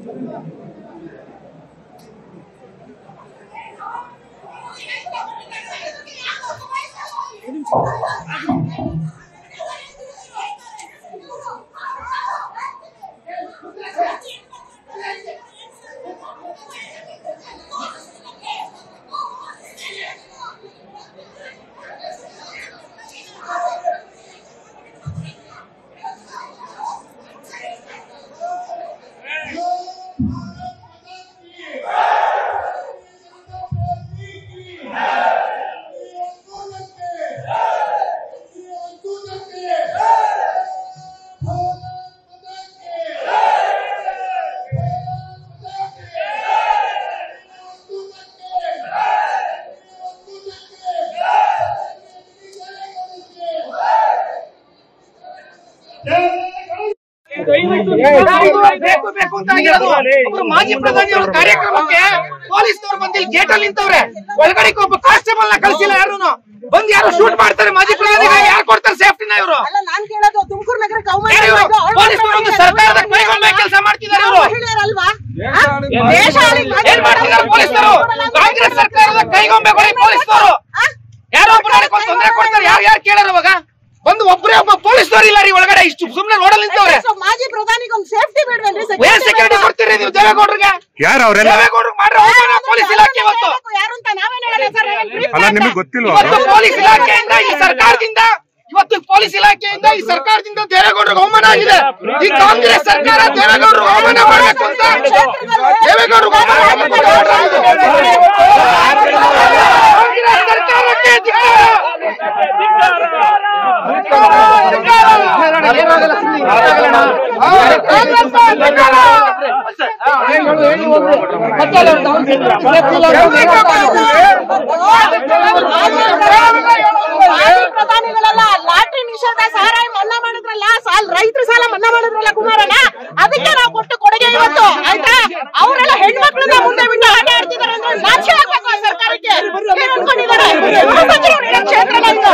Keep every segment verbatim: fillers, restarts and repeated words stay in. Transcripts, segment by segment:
ಮಾಜಿ ಪ್ರಧಾನಿ ಅವರ ಕಾರ್ಯಕ್ರಮಕ್ಕೆ ಪೊಲೀಸ್ನವರು ಬಂದು ಗೇಟ್ ಅಲ್ಲಿ ನಿಂತವ್ರೆ. ಒಳಗಡೆ ಒಬ್ಬ ಕಾನ್ಸ್ಟೇಬಲ್ ನ ಕಳಿಸಿಲ್ಲ. ಯಾರು ಬಂದು ಯಾರು ಶೂಟ್ ಮಾಡ್ತಾರೆ ಮಾಜಿ ಪ್ರಧಾನಿಗೆ ಯಾರು ಕೊಡ್ತಾರೆ ಸೇಫ್ಟಿನ? ಇವರು ತುಮಕೂರು ನಗರ ಸರ್ಕಾರದ ಕೈಗೊಂಬೆ ಕೆಲಸ ಮಾಡ್ತಿದ್ದಾರೆ. ಇವರು ಏನ್ ಮಾಡ್ತಿದ್ದಾರೆ ಪೊಲೀಸರು? ಕಾಂಗ್ರೆಸ್ ಸರ್ಕಾರದ ಕೈಗೊಂಬೆಗಳು ಪೊಲೀಸರು. ಯಾರೋ ಒಬ್ಬರಿಗೆ ತೊಂದರೆ ಕೊಡ್ತಾರೆ. ಯಾರು ಯಾರು ಕೇಳಾರ ಅವಾಗ? ಒಂದು ಒಬ್ಬರೇ ಒಬ್ಬ ಪೊಲೀಸ್ನವರು ಇಲ್ಲ ರೀ ಒಳಗಡೆ. ಇಷ್ಟು ಸುಮ್ಮನೆ ನೋಡಲ್ ನಿಂತವ್ರೆ. ಮಾಜಿ ಪ್ರಧಾನಿಗೆ ಒಂದು ಸೇಫ್ಟಿ ಬೇಡವೇನ್ರಿ? ಏನ್ ಸೆಕ್ಯೂರಿಟಿ ಕೊಡ್ತೀರಿ ನೀವು ದೇವೇಗೌಡರಿಗೆ? ಯಾರು ಅವರೆಲ್ಲ ದೇವೇಗೌಡರಿಗೆ ಮಾಡ್ರೆ ಪೊಲೀಸ್ ಇಲಾಖೆ ಇವತ್ತು ಯಾರು ಅಂತ ನಾವೇನ್ ಹೇಳೋಣ ಸರ್? ಅಲ್ಲ, ನಿಮಗೆ ಗೊತ್ತಿಲ್ವಾ? ಇವತ್ತು ಪೊಲೀಸ್ ಇಲಾಖೆಯಿಂದ ಈ ಸರ್ಕಾರದಿಂದ ಇವತ್ತು ಪೊಲೀಸ್ ಇಲಾಖೆಯಿಂದ ಈ ಸರ್ಕಾರದಿಂದ ದೇವೇಗೌಡರಿಗೆ ಅವಮಾನ ಆಗಿದೆ. ಈ ಕಾಂಗ್ರೆಸ್ ಸರ್ಕಾರ ದೇವೇಗೌಡರು ಅವಮಾನ ಮಾಡಬೇಕು ಅಂತ ದೇವೇಗೌಡರು ಅವಮಾನ ಮಾಡಬೇಕು. ಕಾಂಗ್ರೆಸ್ ಸರ್ಕಾರಕ್ಕೆ ಪ್ರಧಾನಿಗಳೆಲ್ಲ ಲಾಟ್ರಿ ನಿಷೇಧ, ಸಾರಾಯಿ ಮನ್ನಾ ಮಾಡಿದ್ರಲ್ಲ, ಸಾಲ ರೈತರ ಸಾಲ ಮನ್ನಾ ಮಾಡಿದ್ರಲ್ಲ ಕುಮಾರಣ್ಣ, ಅದಕ್ಕೆ ನಾವು ಕೊಟ್ಟು ಕೊಡುಗೆ ಇವತ್ತು ಆಯ್ತಾ. ಅವರೆಲ್ಲ ಹೆಣ್ಮಕ್ಳನ್ನ ಮುಂದೆ ಬಿಟ್ಟು ಆಟ ಆಡ್ತಿದ್ದಾರೆ ಅಂದ್ರೆ ನಾಚೆ ಆಗ್ಬೇಕು ಆ ಸರ್ಕಾರಕ್ಕೆ. ಏನ್ ಅನ್ಕೊಂಡಿದ್ದಾರೆ ಕ್ಷೇತ್ರಗಳಿಂದ?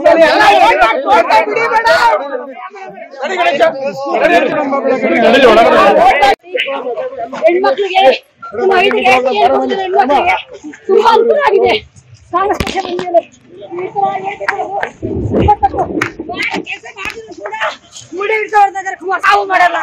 ಹೆಣ್ಮಕ್ಳಿಗೆ ತುಂಬಾ ಅನುಕೂಲ ಆಗಿದೆ. ಕಾಂಗ್ರೆಸ್ ಬಂದ್ಮೇಲೆ ಕುಮಾರ್ ಸಾವು ಮಾಡಲ್ಲ.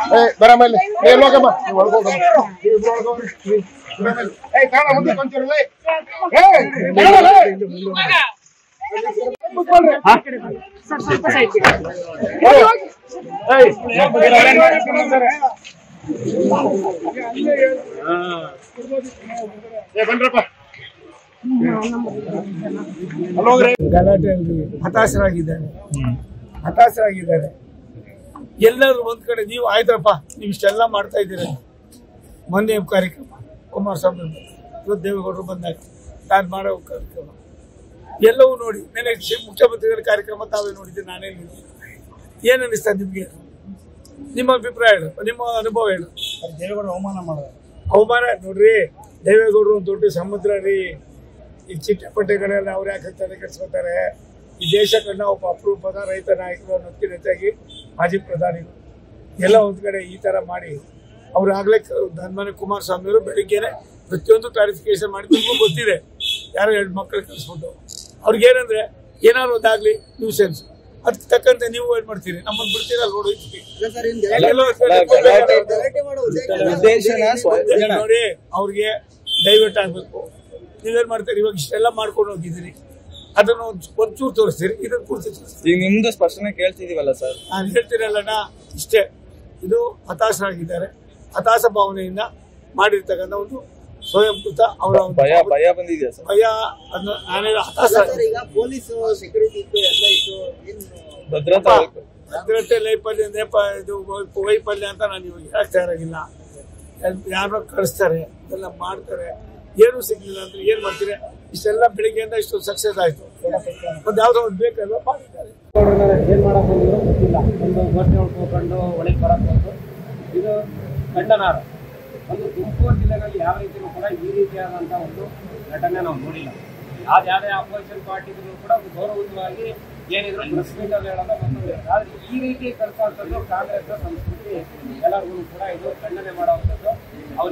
ಗಲಾಟೆಯಲ್ಲಿ ಹತಾಶರಾಗಿದ್ದಾರೆ ಹತಾಶರಾಗಿದ್ದಾರೆ ಎಲ್ಲರೂ ಒಂದ್ ಕಡೆ. ನೀವು ಆಯ್ತಪ್ಪ, ನೀವು ಇಷ್ಟೆಲ್ಲ ಮಾಡ್ತಾ ಇದ್ದೀರ. ಮೊನ್ನೆ ಕಾರ್ಯಕ್ರಮ ಕುಮಾರಸ್ವಾಮಿ ಇವತ್ತು ದೇವೇಗೌಡರು ಬಂದಾಗ ನಾನು ಮಾಡೋ ಕಾರ್ಯಕ್ರಮ ಎಲ್ಲವೂ ನೋಡಿ. ನೆನೆ ಮುಖ್ಯಮಂತ್ರಿಗಳ ಕಾರ್ಯಕ್ರಮ ತಾವೇ ನೋಡಿದ್ದೆ, ನಾನೇ ನೋಡಿದ್ದೆ. ಏನ್ ಅನಿಸ್ತಾ ನಿಮ್ಗೆ? ನಿಮ್ಮ ಅಭಿಪ್ರಾಯ ಹೇಳು, ನಿಮ್ಮ ಅನುಭವ ಹೇಳು. ದೇವೇಗೌಡರು ಅವಮಾನ ಮಾಡೋದು ಅವಮಾನ ನೋಡ್ರಿ. ದೇವೇಗೌಡರು ಒಂದು ದೊಡ್ಡ ಸಮುದ್ರ ರೀ. ಈ ಚಿಟ್ಟಪಟ್ಟೆಗಳೆಲ್ಲ ಅವ್ರು ಯಾಕೆ ತಲೆ ಕೆಡಿಸ್ಕೊತಾರೆ? ಈ ದೇಶಕ್ಕನ್ನ ಒಬ್ಬ ಅಪರೂಪದ ರೈತ ನಾಯಕರು ಅನ್ನೋದಕ್ಕಿಂತಾಗಿ ಮಾಜಿ ಪ್ರಧಾನಿಗಳು ಎಲ್ಲ ಒಂದ್ ಕಡೆ ಈ ತರ ಮಾಡಿ ಅವ್ರು ಆಗ್ಲೇ ಧನ್ಮನೆ ಕುಮಾರಸ್ವಾಮಿ ಅವರು ಬೆಳಿಗ್ಗೆನೆ ಪ್ರತಿಯೊಂದು ಕ್ಲಾರಿಫಿಕೇಶನ್ ಮಾಡಿ ನಿಮಗೂ ಗೊತ್ತಿದೆ. ಯಾರೋ ಎರಡು ಮಕ್ಕಳು ಕಳಿಸ್ಬಿಟ್ಟು ಅವ್ರಿಗೇನಂದ್ರೆ ಏನಾದ್ರು ಒಂದಾಗ್ಲಿ ನ್ಯೂಸೆನ್ಸ್, ಅದಕ್ಕೆ ತಕ್ಕಂತೆ ನೀವು ಏನ್ ಮಾಡ್ತೀರಿ? ನಮ್ಮನ್ನು ಬಿಡ್ತೀರ ನೋಡೋಯ್ತೀವಿ ನೋಡಿ. ಅವ್ರಿಗೆ ಡೈವರ್ಟ್ ಆಗ್ಬೇಕು. ನೀವೇನ್ ಮಾಡ್ತೀರಿ? ಇವಾಗ ಇಷ್ಟೆಲ್ಲ ಮಾಡ್ಕೊಂಡು ಹೋಗಿದ್ದೀರಿ, ಅದನ್ನು ಒಂಚೂರು ತೋರಿಸ್ತೀರಿ, ಇದನ್ನ ಪೂರ್ತಿ ಈಗ ನಿಮ್ದು ಸ್ಪಷ್ಟನೆ ಕೇಳ್ತಿದೀವಲ್ಲ ಸರ್. ನಾನು ಹೇಳ್ತೀರಲ್ಲಣ್ಣ, ಇಷ್ಟೇ. ಇದು ಹತಾಶರಾಗಿದ್ದಾರೆ. ಹತಾಶ ಭಾವನೆಯಿಂದ ಮಾಡಿರ್ತಕ್ಕಂಥ ಒಂದು ಸ್ವಯಂಕೃತ ಅವರ ಭಯ ಭಯ ಬಂದಿದೆಯಾ ಸರ್? ಭಯ ಅದನ್ನ ನಾನೇ ಹತಾಶ. ಈಗ ಪೊಲೀಸ್ ಸೆಕ್ಯೂರಿಟಿ ಇತ್ತು, ಎಲ್ಲ ಇತ್ತು, ಭದ್ರತಾ ಭದ್ರತೆ ವೈಫಲ್ಯ ಇದು ವೈಫಲ್ಯ ಅಂತ ನಾನು ಇವಾಗ ಹೇಳಕ್ ತಯಾರಾಗಿಲ್ಲ. ಯಾರೋ ಕಳಿಸ್ತಾರೆ, ಇದೆಲ್ಲ ಮಾಡ್ತಾರೆ, ಏನು ಸಿಗ್ಲಿಲ್ಲ ಅಂದ್ರೆ ಏನ್ ಮಾಡ್ತೀರಿ? ಇಷ್ಟೆಲ್ಲ ಬೆಳಿಗ್ಗೆಯಿಂದ ಇಷ್ಟೊಂದು ಸಕ್ಸಸ್ ಆಯ್ತು. ಒಂದು ಯಾವ್ದೋ ಒಂದು ಬೇಕಲ್ವ ಮಾಡಿದ್ದಾರೆ. ಏನ್ ಮಾಡಕ್ ಹೋಗಿದ್ರು ಗೊತ್ತಿಲ್ಲ. ಒಂದು ಘೋಷಣೆ ಹೊಡ್ಕೊಂಡು ಒಳಗೆ ಬರಕ್ ಬಂದು ಇದು ಖಂಡನಾರ. ಒಂದು ತುಮಕೂರು ಜಿಲ್ಲೆನಲ್ಲಿ ಯಾವ ರೀತಿಯೂ ಕೂಡ ಈ ರೀತಿಯಾದಂತಹ ಒಂದು ಘಟನೆ ನಾವು ನೋಡಿಲ್ಲ. ಯಾವ್ದು ಯಾವುದೇ ಅಪೋಸಿಷನ್ ಪಾರ್ಟಿಗಳು ಕೂಡ ಒಂದು ಗೌರವಯುತವಾಗಿ ಏನಿದ್ರು ಪ್ರೆಸ್ ಮೀಟ್ ಅಲ್ಲಿ ಹೇಳೋದು ಗೊತ್ತಿದೆ. ಆದ್ರೆ ಈ ರೀತಿ ಕಳಿಸುವಂಥದ್ದು ಕಾಂಗ್ರೆಸ್ ಸಂಸ್ಕೃತಿ ಎಲ್ಲರಿಗೂ ಕೂಡ ಇದು ಖಂಡನೆ ಮಾಡುವಂಥದ್ದು. ಅವ್ರು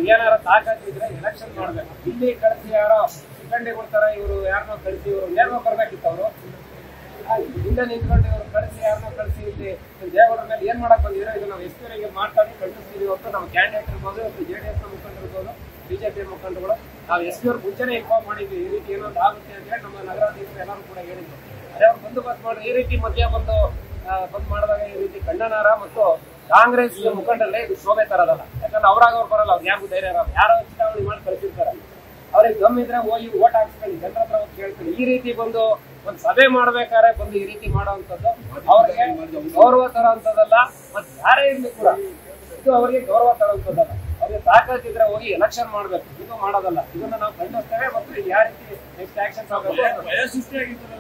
ತಾಕತ್ತಿದ್ರೆ ಎಲೆಕ್ಷನ್ ಮಾಡ್ಬೇಕು. ಇಲ್ಲಿ ಕಳಿಸಿ ಯಾರೋ ಶಿಖಂಡಿಗಳ ತರ ಇವರು ಯಾರನ್ನೋ ಕಳಿಸಿ ಇವರು ನೇರ್ಮ ಬರ್ಬೇಕಿತ್ತು. ಅವರು ಹಿಂದೆ ನಿಂತ್ಕೊಂಡು ಇವರು ಕಳಿಸಿ ಯಾರನ್ನೋ ಕಳಿಸಿ ಇಲ್ಲಿ ದೇವರ ಮೇಲೆ ಏನ್ ಮಾಡಕ್ ಬಂದಿರೋ ಇದು ನಾವು ಎಸ್ಪಿವರೆಗೆ ಮಾತಾಡಿ ಕಳಿಸ್ತೀವಿ ಹೊತ್ತು ನಮ್ಮ ಕ್ಯಾಂಡಿಡೇಟ್ ಇರ್ಬೋದು, ಜೆ ಡಿ ಎಸ್ ನ ಮುಖಂಡರಿರ್ಬೋದು, ಬಿಜೆಪಿ ಮುಖಂಡರುಗಳು ನಾವು ಎಸ್ ಪಿ ಅವ್ರ ಮುಂಚೆನೆ ಇನ್ಫಾರ್ಮ್ ಮಾಡಿದ್ವಿ ಈ ರೀತಿ ಏನೋ ಆಗುತ್ತೆ ಅಂತ ಹೇಳಿ. ನಮ್ಮ ನಗರಾಧೀಶರು ಎಲ್ಲರೂ ಕೂಡ ಹೇಳಿದ್ರು. ಅದೇ ಅವ್ರು ಬಂದೋಬಸ್ತ್ ಮಾಡಿ ಈ ರೀತಿ ಮಧ್ಯ ಬಂದು ಬಂದ್ ಮಾಡಿದಾಗ ಈ ರೀತಿ ಕಣ್ಣನಾರ ಮತ್ತು ಕಾಂಗ್ರೆಸ್ ಮುಖಂಡರಲ್ಲೇ ಇದು ಶೋಭೆ ತರೋದಲ್ಲ. ಯಾಕಂದ್ರೆ ಅವ್ರಾಗ ಅವ್ರು ಬರಲ್ಲ, ಅವ್ರು ಯಾರಿಗೂ ಧೈರ್ಯ ಇರಲ್ಲ. ಯಾರೋ ಚುನಾವಣೆ ಮಾಡಿ ಕಳಿಸಿರ್ತಾರೆ, ಅವ್ರಿಗೆ ಗಮ್ ಇದ್ರೆ ಹೋಗಿ ಓಟ್ ಹಾಕ್ಸ್ಕೊಂಡು ಜನರ ಹತ್ರ ಹೋಗಿ ಕೇಳ್ತಾರೆ. ಈ ರೀತಿ ಬಂದು ಒಂದ್ ಸಭೆ ಮಾಡ್ಬೇಕಾದ್ರೆ ಬಂದು ಈ ರೀತಿ ಮಾಡುವಂತದ್ದು ಅವ್ರಿಗೆ ಗೌರವ ತರೋಂಥದ್ದಲ್ಲ. ಮತ್ತೆ ಯಾರೇ ಇರ್ಲಿ ಕೂಡ ಇದು ಅವರಿಗೆ ಗೌರವ ತರೋಂಥದ್ದಲ್ಲ. ಅವ್ರಿಗೆ ತಾಕತ್ತಿದ್ರೆ ಹೋಗಿ ಎಲೆಕ್ಷನ್ ಮಾಡ್ಬೇಕು, ಇದು ಮಾಡೋದಲ್ಲ. ಇದನ್ನ ನಾವು ಖಂಡಿಸ್ತೇವೆ ಮತ್ತು ಯಾವ ರೀತಿ ನೆಕ್ಸ್ಟ್ ಆಕ್ಷನ್ ಆಗಬೇಕು.